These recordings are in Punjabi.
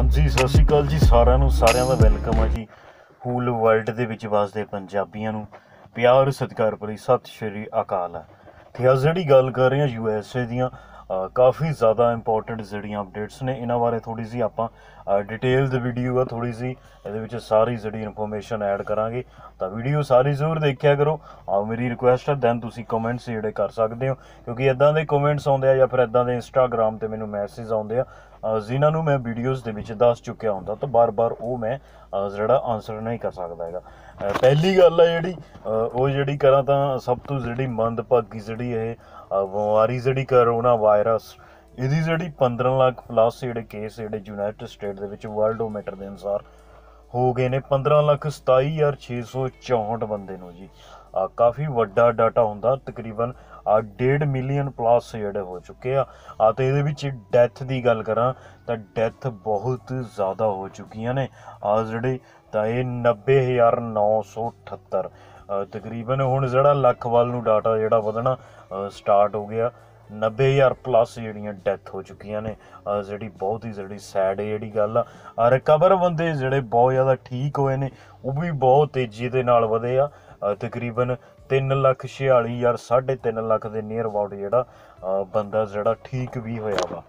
ਹਾਂਜੀ ਸਤਿ ਸ਼੍ਰੀ ਅਕਾਲ ਜੀ ਸਾਰਿਆਂ ਦਾ ਵੈਲਕਮ ਹੈ ਜੀ। ਹੋਲ ਵਰਲਡ ਦੇ ਵਿੱਚ ਵਸਦੇ ਪੰਜਾਬੀਆਂ ਨੂੰ ਪਿਆਰ ਸਤਿਕਾਰ ਭਰੀ ਸਤਿ ਸ਼੍ਰੀ ਅਕਾਲ ਹੈ। ਤੇ ਅੱਜ ਜਿਹੜੀ ਗੱਲ ਕਰ ਰਹੇ ਹਾਂ USA ਦੀਆਂ ਕਾਫੀ ਜ਼ਿਆਦਾ ਇੰਪੋਰਟੈਂਟ ਜਿਹੜੀਆਂ ਅਪਡੇਟਸ ਨੇ ਇਹਨਾਂ ਬਾਰੇ ਥੋੜ੍ਹੀ ਜਿਹੀ ਆਪਾਂ ਡਿਟੇਲਡ ਵੀਡੀਓ ਆ ਥੋੜ੍ਹੀ ਜਿਹੀ ਇਹਦੇ ਵਿੱਚ ਸਾਰੀ ਜਿਹੜੀ ਇਨਫੋਰਮੇਸ਼ਨ ਐਡ ਕਰਾਂਗੇ ਤਾਂ ਵੀਡੀਓ ਸਾਰੀ ਜ਼ਰੂਰ ਦੇਖਿਆ ਕਰੋ। ਮੇਰੀ ਰਿਕੁਐਸਟ ਹੈ ਦੈਨ ਤੁਸੀਂ ਕਮੈਂਟਸ ਜਿਹੜੇ ਕਰ ਸਕਦੇ ਹੋ ਕਿਉਂਕਿ ਇੱਦਾਂ ਦੇ ਕਮੈਂਟਸ ਆਉਂਦੇ ਆ ਜਾਂ ਫਿਰ ਇੱਦਾਂ ਦੇ ਇੰਸਟਾਗ੍ਰਾਮ 'ਤੇ ਮੈਨੂੰ ਮੈਸੇਜ ਆਉਂਦੇ ਆ ਜਿਨ੍ਹਾਂ ਨੂੰ ਮੈਂ ਵੀਡੀਓਜ਼ ਦੇ ਵਿੱਚ ਦੱਸ ਚੁੱਕਿਆ ਹੁੰਦਾ ਤਾਂ ਬਾਰ-ਬਾਰ ਉਹ ਮੈਂ ਜਿਹੜਾ ਆਨਸਰ ਨਹੀਂ ਕਰ ਸਕਦਾ ਹੈਗਾ। ਪਹਿਲੀ ਗੱਲ ਹੈ ਉਹ ਜਿਹੜੀ ਕਰਾਂ ਤਾਂ ਸਭ ਤੋਂ ਜਿਹੜੀ ਮੰਦਭਾਗੀ ਜਿਹੜੀ ਇਹ ਬਿਮਾਰੀ ਜਿਹੜੀ ਕਰੋਨਾ ਵਾਇਰਸ ਇਹਦੀ ਜਿਹੜੀ 15 ਲੱਖ ਪਲੱਸ ਜਿਹੜੇ ਕੇਸ ਜਿਹੜੇ ਯੂਨਾਈਟਿਡ ਸਟੇਟ ਦੇ ਵਿੱਚ ਵਰਲਡੋਮੀਟਰ ਦੇ ਅਨੁਸਾਰ ਹੋ ਗਏ ਨੇ 15,27,664 ਬੰਦੇ ਨੂੰ ਜੀ। ਕਾਫੀ ਵੱਡਾ ਡਾਟਾ ਹੁੰਦਾ, ਤਕਰੀਬਨ 1.5 ਮਿਲੀਅਨ ਪਲੱਸ ਜਿਹੜੇ ਹੋ ਚੁੱਕੇ ਆ ਅਤੇ ਇਹਦੇ ਵਿੱਚ ਡੈਥ ਦੀ ਗੱਲ ਕਰਾਂ ਤਾਂ ਡੈਥ ਬਹੁਤ ਜ਼ਿਆਦਾ ਹੋ ਚੁੱਕੀਆਂ ਨੇ ਜਿਹੜੇ ਤਾਂ ਇਹ 90,978 ਤਕਰੀਬਨ ਹੁਣ ਜਿਹੜਾ ਲੱਖ ਵੱਲ ਨੂੰ ਡਾਟਾ ਜਿਹੜਾ ਵਧਣਾ ਸਟਾਰਟ ਹੋ ਗਿਆ। 90,000 ਪਲੱਸ ਜਿਹੜੀਆਂ ਡੈਥ ਹੋ ਚੁੱਕੀਆਂ ਨੇ ਜਿਹੜੀ ਬਹੁਤ ਹੀ ਜਿਹੜੀ ਸੈਡ ਜਿਹੜੀ ਗੱਲ ਆ। ਰਿਕਵਰ ਬੰਦੇ ਜਿਹੜੇ ਬਹੁਤ ਜ਼ਿਆਦਾ ਠੀਕ ਹੋਏ ਨੇ ਉਹ ਵੀ ਬਹੁਤ ਤੇਜ਼ੀ ਦੇ ਨਾਲ ਵਧੇ ਆ। ਤਕਰੀਬਨ 3,46,000 3.5 ਲੱਖ ਦੇ ਨੀਅਰ ਅਬਾਊਟ ਜਿਹੜਾ ਬੰਦਾ ਜਿਹੜਾ ਠੀਕ ਵੀ ਹੋਇਆ ਵਾ।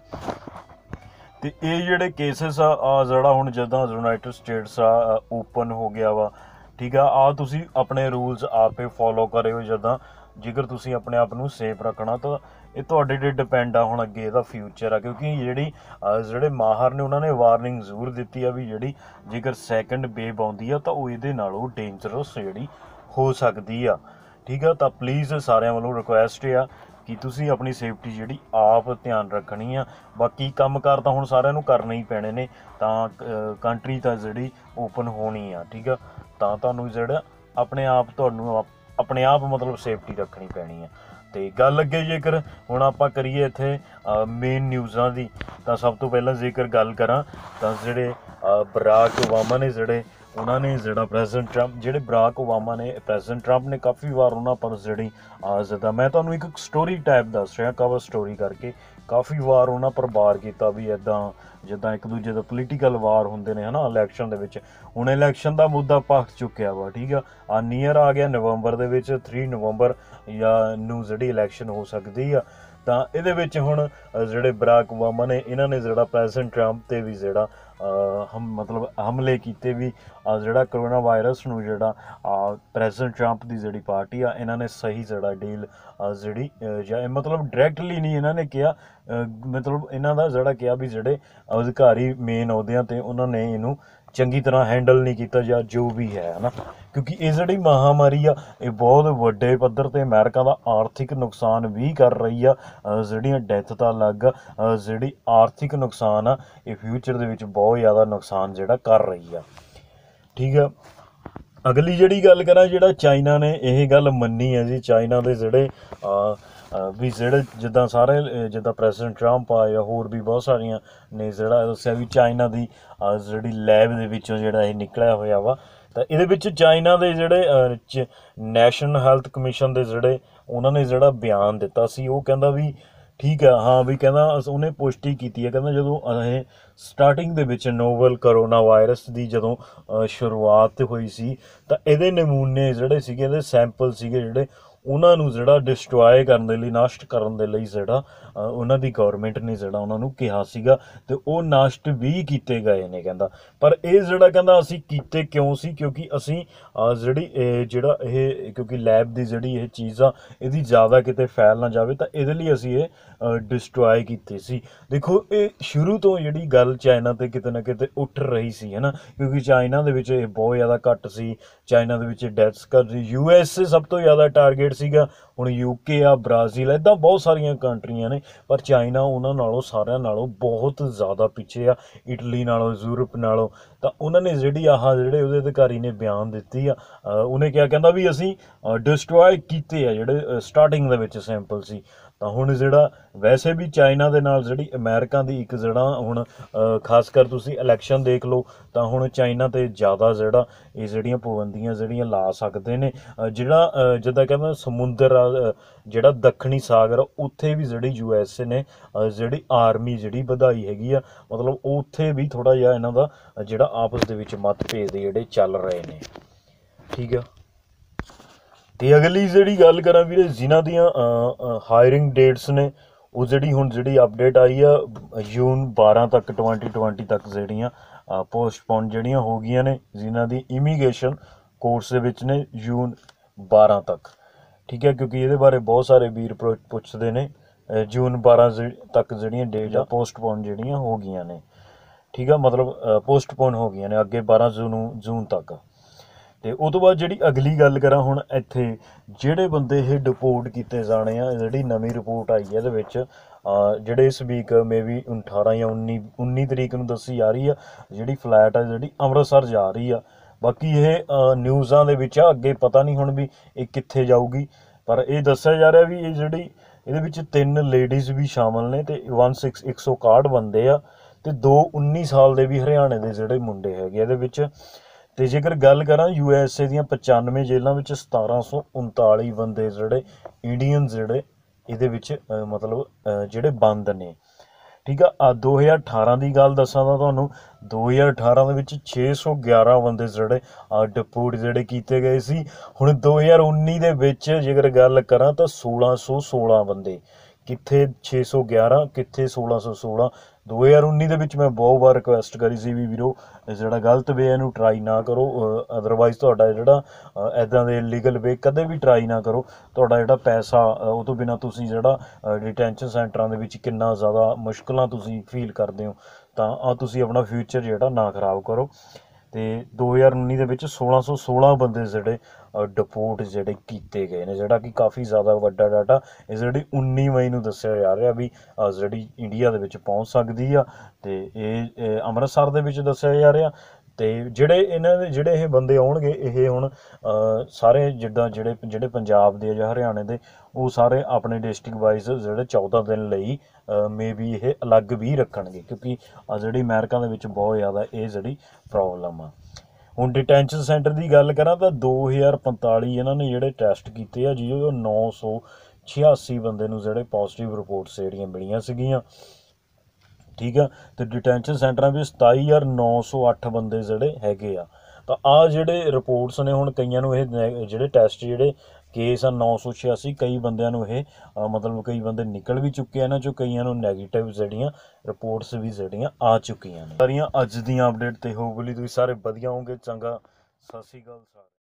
ਤੇ ਇਹ ਜਿਹੜੇ ਕੇਸਿਸ ਆ ਜਿਹੜਾ ਹੁਣ ਜਿੱਦਾਂ ਯੂਨਾਈਟਿਡ ਸਟੇਟਸ ਆ ਓਪਨ ਹੋ ਗਿਆ ਵਾ, ਠੀਕ ਆ ਤੁਸੀਂ ਆਪਣੇ ਰੂਲਸ ਆਪੇ ਫੋਲੋ ਕਰਿਓ। ਜਿੱਦਾਂ ਜੇਕਰ ਤੁਸੀਂ ਆਪਣੇ ਆਪ ਨੂੰ ਸੇਫ ਰੱਖਣਾ ਤਾਂ ਇਹ ਤੁਹਾਡੇ 'ਤੇ ਡਿਪੈਂਡ ਆ ਹੁਣ ਅੱਗੇ ਇਹਦਾ ਫਿਊਚਰ ਆ ਕਿਉਂਕਿ ਜਿਹੜੇ ਮਾਹਰ ਨੇ ਉਹਨਾਂ ਨੇ ਵਾਰਨਿੰਗ ਜ਼ਰੂਰ ਦਿੱਤੀ ਆ ਵੀ ਜਿਹੜੀ ਜੇਕਰ ਸੈਕੰਡ ਵੇਵ ਆਉਂਦੀ ਆ ਤਾਂ ਉਹ ਇਹਦੇ ਨਾਲੋਂ ਡੇਂਜਰਸ ਜਿਹੜੀ ਹੋ ਸਕਦੀ ਆ। ਠੀਕ ਆ, ਤਾਂ ਪਲੀਜ਼ ਸਾਰਿਆਂ ਵੱਲੋਂ ਰਿਕੁਐਸਟ ਆ ਕਿ ਤੁਸੀਂ ਆਪਣੀ ਸੇਫਟੀ ਜਿਹੜੀ ਆਪ ਧਿਆਨ ਰੱਖਣੀ ਆ। ਬਾਕੀ ਕੰਮ ਕਾਰ ਤਾਂ ਹੁਣ ਸਾਰਿਆਂ ਨੂੰ ਕਰਨੇ ਹੀ ਪੈਣੇ ਨੇ ਤਾਂ ਕੰਟਰੀ ਤਾਂ ਜਿਹੜੀ ਓਪਨ ਹੋਣੀ ਆ। ਠੀਕ ਆ, ਤਾਂ ਤੁਹਾਨੂੰ ਜਿਹੜਾ ਆਪਣੇ ਆਪ ਮਤਲਬ ਸੇਫਟੀ ਰੱਖਣੀ ਪੈਣੀ ਆ। ਤੇ ਗੱਲ ਅੱਗੇ ਜੇਕਰ ਹੁਣ ਆਪਾਂ ਕਰੀਏ ਇੱਥੇ ਮੇਨ ਨਿਊਜ਼ਾਂ ਦੀ ਤਾਂ ਸਭ ਤੋਂ ਪਹਿਲਾਂ ਜੇਕਰ ਗੱਲ ਕਰਾਂ ਤਾਂ ਜਿਹੜੇ ਬਰਾਕ ਓਬਾਮਾ ਨੇ ਉਹਨਾਂ ਨੇ ਪ੍ਰੈਜ਼ੀਡੈਂਟ ਟਰੰਪ ਨੇ ਕਾਫੀ ਵਾਰ ਉਹਨਾਂ ਪਰ ਜਿਹੜੀ ਜਿੱਦਾਂ ਮੈਂ ਤੁਹਾਨੂੰ ਇੱਕ ਸਟੋਰੀ ਟਾਈਪ ਦੱਸ ਰਿਹਾ ਕਵਰ ਸਟੋਰੀ ਕਰਕੇ ਕਾਫੀ ਵਾਰ ਉਹਨਾਂ ਪਰ ਵਾਰ ਕੀਤਾ ਵੀ ਇੱਦਾਂ ਜਿੱਦਾਂ ਇੱਕ ਦੂਜੇ ਦਾ ਪੋਲੀਟੀਕਲ ਵਾਰ ਹੁੰਦੇ ਨੇ ਹੈ ਨਾ ਇਲੈਕਸ਼ਨ ਦੇ ਵਿੱਚ। ਹੁਣ ਇਲੈਕਸ਼ਨ ਦਾ ਮੁੱਦਾ ਭਖ ਚੁੱਕਿਆ ਵਾ। ਠੀਕ ਆ ਨੀਅਰ ਆ ਗਿਆ ਨਵੰਬਰ ਦੇ ਵਿੱਚ 3 ਨਵੰਬਰ ਨੂੰ ਜਿਹੜੀ ਇਲੈਕਸ਼ਨ ਹੋ ਸਕਦੀ ਆ। ਤਾਂ ਇਹਦੇ ਵਿੱਚ ਹੁਣ ਜਿਹੜੇ ਬਰਾਕ ਓਬਾਮਾ ਨੇ ਇਹਨਾਂ ਨੇ ਪ੍ਰੈਜ਼ੀਡੈਂਟ ਟਰੰਪ 'ਤੇ ਵੀ ਮਤਲਬ ਹਮਲੇ ਕੀਤੇ ਵੀ ਜਿਹੜਾ ਕਰੋਨਾ ਵਾਇਰਸ ਨੂੰ ਪ੍ਰੈਜ਼ੀਡੈਂਟ ਟਰੰਪ ਦੀ ਜਿਹੜੀ ਪਾਰਟੀ ਆ ਇਹਨਾਂ ਨੇ ਸਹੀ ਡੀਲ ਮਤਲਬ ਡਾਇਰੈਕਟਲੀ ਨਹੀਂ ਇਹਨਾਂ ਨੇ ਕਿਹਾ, ਮਤਲਬ ਇਹਨਾਂ ਦਾ ਕਿਹਾ ਵੀ ਜਿਹੜੇ ਅਧਿਕਾਰੀ ਮੇਨ ਅਹੁਦਿਆਂ 'ਤੇ ਉਹਨਾਂ ਨੇ ਇਹਨੂੰ ਚੰਗੀ ਤਰ੍ਹਾਂ ਹੈਂਡਲ ਨਹੀਂ ਕੀਤਾ ਜਾਂ ਜੋ ਵੀ ਹੈ ਨਾ, ਕਿਉਂਕਿ ਇਹ ਜਿਹੜੀ ਮਹਾਂਮਾਰੀ ਆ ਇਹ ਬਹੁਤ ਵੱਡੇ ਪੱਧਰ 'ਤੇ ਅਮਰੀਕਾ ਦਾ ਆਰਥਿਕ ਨੁਕਸਾਨ ਵੀ ਕਰ ਰਹੀ ਆ। ਜਿਹੜੀਆਂ ਡੈਥ ਤਾਂ ਅਲੱਗ ਜਿਹੜੀ ਆਰਥਿਕ ਨੁਕਸਾਨ ਆ ਇਹ ਫਿਊਚਰ ਦੇ ਵਿੱਚ ਬਹੁਤ ਜ਼ਿਆਦਾ ਨੁਕਸਾਨ ਕਰ ਰਹੀ ਆ। ਠੀਕ ਆ, ਅਗਲੀ ਜਿਹੜੀ ਗੱਲ ਕਰਾਂ ਚਾਈਨਾ ਨੇ ਇਹ ਗੱਲ ਮੰਨੀ ਹੈ ਜੀ। ਚਾਈਨਾ ਦੇ ਵੀ ਜਿੱਦਾਂ ਜਿੱਦਾਂ ਪ੍ਰੈਜ਼ੀਡੈਂਟ ਟਰੰਪ ਆ ਜਾਂ ਹੋਰ ਵੀ ਬਹੁਤ ਸਾਰੀਆਂ ਨੇ ਦੱਸਿਆ ਵੀ ਚਾਈਨਾ ਦੀ ਜਿਹੜੀ ਲੈਬ ਦੇ ਵਿੱਚੋਂ ਇਹ ਨਿਕਲਿਆ ਹੋਇਆ ਵਾ। ਤਾਂ ਇਹਦੇ ਵਿੱਚ ਚਾਈਨਾ ਦੇ ਨੈਸ਼ਨਲ ਹੈਲਥ ਕਮਿਸ਼ਨ ਦੇ ਉਹਨਾਂ ਨੇ ਬਿਆਨ ਦਿੱਤਾ ਸੀ। ਉਹ ਕਹਿੰਦਾ ਵੀ ਠੀਕ ਆ, ਹਾਂ ਵੀ ਕਹਿੰਦਾ ਉਹਨੇ ਪੁਸ਼ਟੀ ਕੀਤੀ ਹੈ। ਕਹਿੰਦਾ ਜਦੋਂ ਇਹ ਸਟਾਰਟਿੰਗ ਦੇ ਵਿੱਚ ਨੋਵਲ ਕਰੋਨਾ ਵਾਇਰਸ ਦੀ ਜਦੋਂ ਸ਼ੁਰੂਆਤ ਹੋਈ ਸੀ ਤਾਂ ਇਹਦੇ ਨਮੂਨੇ ਸੀਗੇ ਇਹਦੇ ਸੈਂਪਲ ਸੀਗੇ ਉਹਨਾਂ ਨੂੰ ਡਿਸਟਰੋਏ ਕਰਨ ਦੇ ਲਈ ਨਸ਼ਟ ਕਰਨ ਦੇ ਲਈ ਉਹਨਾਂ ਦੀ ਗੌਰਮੈਂਟ ਨੇ ਉਹਨਾਂ ਨੂੰ ਕਿਹਾ ਸੀਗਾ ਅਤੇ ਉਹ ਨਸ਼ਟ ਵੀ ਕੀਤੇ ਗਏ ਨੇ। ਕਹਿੰਦਾ ਪਰ ਇਹ ਕਹਿੰਦਾ ਅਸੀਂ ਕੀਤੇ ਕਿਉਂ ਸੀ ਕਿਉਂਕਿ ਅਸੀਂ ਕਿਉਂਕਿ ਲੈਬ ਦੀ ਇਹ ਚੀਜ਼ ਆ ਇਹਦੀ ਜ਼ਿਆਦਾ ਕਿਤੇ ਫੈਲ ਨਾ ਜਾਵੇ ਤਾਂ ਇਹਦੇ ਲਈ ਅਸੀਂ ਇਹ ਡਿਸਟਰੋਏ ਕੀਤੇ ਸੀ। ਦੇਖੋ ਇਹ ਸ਼ੁਰੂ ਤੋਂ ਜਿਹੜੀ ਗੱਲ ਚਾਈਨਾ 'ਤੇ ਕਿਤੇ ਨਾ ਕਿਤੇ ਉੱਠ ਰਹੀ ਸੀ ਹੈ ਨਾ, ਕਿਉਂਕਿ ਚਾਈਨਾ ਦੇ ਵਿੱਚ ਇਹ ਬਹੁਤ ਜ਼ਿਆਦਾ ਘੱਟ ਸੀ। ਚਾਈਨਾ ਦੇ ਵਿੱਚ ਡੈਥਸ USA ਸਭ ਤੋਂ ਜ਼ਿਆਦਾ ਟਾਰਗੇਟ ਸੀਗਾ। ਹੁਣ UK ਆ, ਬ੍ਰਾਜ਼ੀਲ, ਇੱਦਾਂ ਬਹੁਤ ਸਾਰੀਆਂ ਕੰਟਰੀਆਂ ਨੇ ਪਰ ਚਾਈਨਾ ਉਹਨਾਂ ਨਾਲੋਂ ਸਾਰਿਆਂ ਨਾਲੋਂ ਬਹੁਤ ਜ਼ਿਆਦਾ ਪਿੱਛੇ ਆ, ਇਟਲੀ ਨਾਲੋਂ, ਯੂਰਪ ਨਾਲੋਂ। ਤਾਂ ਉਹਨਾਂ ਨੇ ਉਹਦੇ ਅਧਿਕਾਰੀ ਨੇ ਬਿਆਨ ਦਿੱਤੀ ਆ। ਉਹਨੇ ਕਿਹਾ, ਕਹਿੰਦਾ ਵੀ ਅਸੀਂ ਡਿਸਟਰੋਏ ਕੀਤੇ ਆ ਸਟਾਰਟਿੰਗ ਦੇ ਵਿੱਚ ਸੈਂਪਲ ਸੀ। ਤਾਂ ਹੁਣ ਜਿਹੜਾ ਵੈਸੇ ਵੀ ਚਾਈਨਾ ਦੇ ਨਾਲ ਜਿਹੜੀ ਅਮਰੀਕਾ ਦੀ ਇੱਕ ਜਿਹੜਾ ਹੁਣ ਖਾਸ ਕਰ ਤੁਸੀਂ ਇਲੈਕਸ਼ਨ ਦੇਖ ਲਓ ਤਾਂ ਹੁਣ ਚਾਈਨਾ ਤੇ ਜ਼ਿਆਦਾ ਜਿਹੜਾ ਇਹ ਜਿਹੜੀਆਂ ਪਾਬੰਦੀਆਂ ਜਿਹੜੀਆਂ ਲਾ ਸਕਦੇ ਨੇ। ਜਿਹੜਾ ਜਿੱਦਾਂ ਕਹਿੰਦਾ ਸਮੁੰਦਰ ਆ, ਜਿਹੜਾ ਦੱਖਣੀ ਸਾਗਰ ਆ, ਉੱਥੇ ਵੀ ਜਿਹੜੀ USA ਨੇ ਜਿਹੜੀ ਆਰਮੀ ਜਿਹੜੀ ਵਧਾਈ ਹੈਗੀ ਆ, ਮਤਲਬ ਉੱਥੇ ਵੀ ਥੋੜ੍ਹਾ ਜਿਹਾ ਇਹਨਾਂ ਦਾ ਜਿਹੜਾ ਆਪਸ ਦੇ ਵਿੱਚ ਮਤਭੇਦ ਜਿਹੜੇ ਚੱਲ ਰਹੇ ਨੇ। ਠੀਕ ਆ। ਤੇ ਅਗਲੀ ਜਿਹੜੀ ਗੱਲ ਕਰਾਂ ਵੀਰੇ, ਜਿਨ੍ਹਾਂ ਦੀਆਂ ਹਾਇਰਿੰਗ ਡੇਟਸ ਨੇ ਉਹ ਜਿਹੜੀ ਹੁਣ ਜਿਹੜੀ ਅਪਡੇਟ ਆਈ ਆ ਜੂਨ 12 ਤੱਕ 2020 ਤੱਕ ਜਿਹੜੀਆਂ ਪੋਸਟਪੋਨ ਜਿਹੜੀਆਂ ਹੋ ਗਈਆਂ ਨੇ, ਜਿਨ੍ਹਾਂ ਦੀ ਇਮੀਗ੍ਰੇਸ਼ਨ ਕੋਰਸ ਦੇ ਵਿੱਚ ਨੇ ਜੂਨ 12 ਤੱਕ। ਠੀਕ ਹੈ, ਕਿਉਂਕਿ ਇਹਦੇ ਬਾਰੇ ਬਹੁਤ ਸਾਰੇ ਵੀਰ ਪੁੱਛਦੇ ਨੇ। ਜੂਨ 12 ਤੱਕ ਜਿਹੜੀਆਂ ਡੇਟ ਆ ਪੋਸਟਪੋਨ ਜਿਹੜੀਆਂ ਹੋ ਗਈਆਂ ਨੇ। ਠੀਕ ਆ, ਮਤਲਬ ਪੋਸਟਪੋਨ ਹੋ ਗਈਆਂ ਨੇ ਅੱਗੇ 12 ਜੂਨ ਤੱਕ। ਤੇ ਉਹ ਤੋਂ ਬਾਅਦ ਜਿਹੜੀ ਅਗਲੀ ਗੱਲ ਕਰਾਂ ਹੁਣ, ਇੱਥੇ ਜਿਹੜੇ ਬੰਦੇ ਇਹ ਡਿਪੋਰਟ ਕੀਤੇ ਜਾਣੇ ਆ, ਜਿਹੜੀ ਨਵੀਂ ਰਿਪੋਰਟ ਆਈ ਹੈ ਇਹਦੇ ਵਿੱਚ ਜਿਹੜੇ ਇਸ ਵੀਕ ਮੇ ਵੀ 18 ਜਾਂ 19 ਤਰੀਕ ਨੂੰ ਦੱਸੀ ਜਾ ਰਹੀ ਆ, ਜਿਹੜੀ ਫਲਾਈਟ ਆ ਜਿਹੜੀ ਅੰਮ੍ਰਿਤਸਰ ਜਾ ਰਹੀ ਆ। ਬਾਕੀ ਇਹ ਨਿਊਜ਼ਾਂ ਦੇ ਵਿੱਚ ਆ, ਅੱਗੇ ਪਤਾ ਨਹੀਂ ਹੁਣ ਵੀ ਇਹ ਕਿੱਥੇ ਜਾਊਗੀ, ਪਰ ਇਹ ਦੱਸਿਆ ਜਾ ਰਿਹਾ ਵੀ ਇਹ ਜਿਹੜੀ ਇਹਦੇ ਵਿੱਚ 3 ਲੇਡੀਜ਼ ਵੀ ਸ਼ਾਮਲ ਨੇ ਤੇ 161 ਬੰਦੇ ਆ ਤੇ 2 19 ਸਾਲ ਦੇ ਵੀ ਹਰਿਆਣੇ ਦੇ ਜਿਹੜੇ ਮੁੰਡੇ ਹੈਗੇ ਇਹਦੇ ਵਿੱਚ। ਤੇ ਜੇਕਰ ਗੱਲ ਕਰਾਂ USA ਦੀਆਂ 95 ਜੇਲ੍ਹਾਂ ਵਿੱਚ 1739 ਬੰਦੇ ਜਿਹੜੇ ਇੰਡੀਅਨ ਜਿਹੜੇ ਇਹਦੇ ਵਿੱਚ ਮਤਲਬ ਜਿਹੜੇ ਬੰਦ ਨੇ। ਠੀਕ ਆ। 2018 ਦੀ ਗੱਲ ਦੱਸਾਂ ਤਾਂ ਤੁਹਾਨੂੰ 2018 ਦੇ ਵਿੱਚ 611 ਬੰਦੇ ਜਿਹੜੇ ਡਿਪੋਰਟ ਜਿਹੜੇ ਕੀਤੇ ਗਏ ਸੀ। ਹੁਣ 2019 ਦੇ ਵਿੱਚ ਜੇਕਰ ਗੱਲ ਕਰਾਂ ਤਾਂ 1616 ਬੰਦੇ, ਕਿੱਥੇ 611 ਕਿੱਥੇ 1616। 2019 ਦੇ ਵਿੱਚ ਮੈਂ ਬਹੁਤ ਵਾਰ ਰਿਕੁਐਸਟ ਕਰੀ ਸੀ ਵੀ ਵੀਰੋ ਜਿਹੜਾ ਗਲਤ ਵੇ ਇਹਨੂੰ ਟਰਾਈ ਨਾ ਕਰੋ, ਅਦਰਵਾਈਜ਼ ਤੁਹਾਡਾ ਜਿਹੜਾ ਇੱਦਾਂ ਦੇ ਇਲੀਗਲ ਵੇ ਕਦੇ ਵੀ ਟਰਾਈ ਨਾ ਕਰੋ। ਤੁਹਾਡਾ ਜਿਹੜਾ ਪੈਸਾ ਉਹ ਤੋਂ ਬਿਨਾਂ ਤੁਸੀਂ ਜਿਹੜਾ ਡਿਟੈਂਸ਼ਨ ਸੈਂਟਰਾਂ ਦੇ ਵਿੱਚ ਕਿੰਨਾ ਜ਼ਿਆਦਾ ਮੁਸ਼ਕਲਾਂ ਤੁਸੀਂ ਫੀਲ ਕਰਦੇ ਹੋ, ਤਾਂ ਤੁਸੀਂ ਆਪਣਾ ਫਿਊਚਰ ਜਿਹੜਾ ਨਾ ਖਰਾਬ ਕਰੋ। ਤੇ 2019 ਦੇ ਵਿੱਚ 1616 ਬੰਦੇ ਜਿਹੜੇ ਡਿਪੋਰਟ ਜਿਹੜੇ ਕੀਤੇ ਗਏ ਨੇ, ਜਿਹੜਾ ਕਿ ਕਾਫੀ ਜ਼ਿਆਦਾ ਵੱਡਾ ਡਾਟਾ। ਇਹ ਜਿਹੜੀ 19 ਮਈ ਨੂੰ ਦੱਸਿਆ ਜਾ ਰਿਹਾ ਵੀ ਜਿਹੜੀ ਇੰਡੀਆ ਦੇ ਵਿੱਚ ਪਹੁੰਚ ਸਕਦੀ ਆ, ਤੇ ਇਹ ਅੰਮ੍ਰਿਤਸਰ ਦੇ ਵਿੱਚ ਦੱਸਿਆ ਜਾ ਰਿਹਾ। ਤੇ ਜਿਹੜੇ ਇਹਨਾਂ ਦੇ ਜਿਹੜੇ ਇਹ ਬੰਦੇ ਆਉਣਗੇ, ਇਹ ਹੁਣ ਸਾਰੇ ਜਿੱਦਾਂ ਜਿਹੜੇ ਪੰਜਾਬ ਦੇ ਜਾਂ ਹਰਿਆਣੇ ਦੇ, ਉਹ ਸਾਰੇ ਆਪਣੇ ਡਿਸਟ੍ਰਿਕਟ ਵਾਈਜ਼ ਜਿਹੜੇ 14 ਦਿਨ ਲਈ ਮੇ ਵੀ ਇਹ ਅਲੱਗ ਵੀ ਰੱਖਣਗੇ, ਕਿਉਂਕਿ ਜਿਹੜੀ ਅਮਰੀਕਾ ਦੇ ਵਿੱਚ ਬਹੁਤ ਜ਼ਿਆਦਾ ਇਹ ਜਿਹੜੀ ਪ੍ਰੋਬਲਮ ਆ। ਹੁਣ ਡਿਟੈਂਸ਼ਨ ਸੈਂਟਰ ਦੀ ਗੱਲ ਕਰਾਂ ਤਾਂ 2045 ਇਹਨਾਂ ਨੇ ਜਿਹੜੇ ਟੈਸਟ ਕੀਤੇ ਆ, ਜਿਹਦੇ 986 ਬੰਦੇ ਨੂੰ ਜਿਹੜੇ ਪੋਜ਼ੀਟਿਵ ਰਿਪੋਰਟਸ ਜਿਹੜੀਆਂ ਮਿਲੀਆਂ ਸੀਗੀਆਂ। ਠੀਕ ਆ। ਤੇ ਡਿਟੈਂਸ਼ਨ ਸੈਂਟਰਾਂ ਵਿੱਚ 27,908 ਬੰਦੇ ਜਿਹੜੇ ਹੈਗੇ ਆ। ਤਾਂ ਆਹ ਜਿਹੜੇ ਰਿਪੋਰਟਸ ਨੇ, ਹੁਣ ਕਈਆਂ ਨੂੰ ਇਹ ਜਿਹੜੇ ਟੈਸਟ ਜਿਹੜੇ ਕੇਸ ਆ 986, ਕਈ ਬੰਦਿਆਂ ਨੂੰ ਇਹ ਮਤਲਬ ਕਈ ਬੰਦੇ ਨਿਕਲ ਵੀ ਚੁੱਕੇ ਆ ਇਹਨਾਂ 'ਚੋਂ, ਕਈਆਂ ਨੂੰ ਨੈਗੇਟਿਵ ਜਿਹੜੀਆਂ ਰਿਪੋਰਟਸ ਵੀ ਜਿਹੜੀਆਂ ਆ ਚੁੱਕੀਆਂ ਨੇ। ਸਾਰੀਆਂ ਅੱਜ ਦੀਆਂ ਅਪਡੇਟ ਤੇ ਹੋਪਫੁਲੀ ਤੁਸੀਂ ਸਾਰੇ ਵਧੀਆ ਹੋਵੋਗੇ। ਚੰਗਾ, ਸਤਿ ਸ਼੍ਰੀ ਅਕਾਲ ਸਾਰੇ।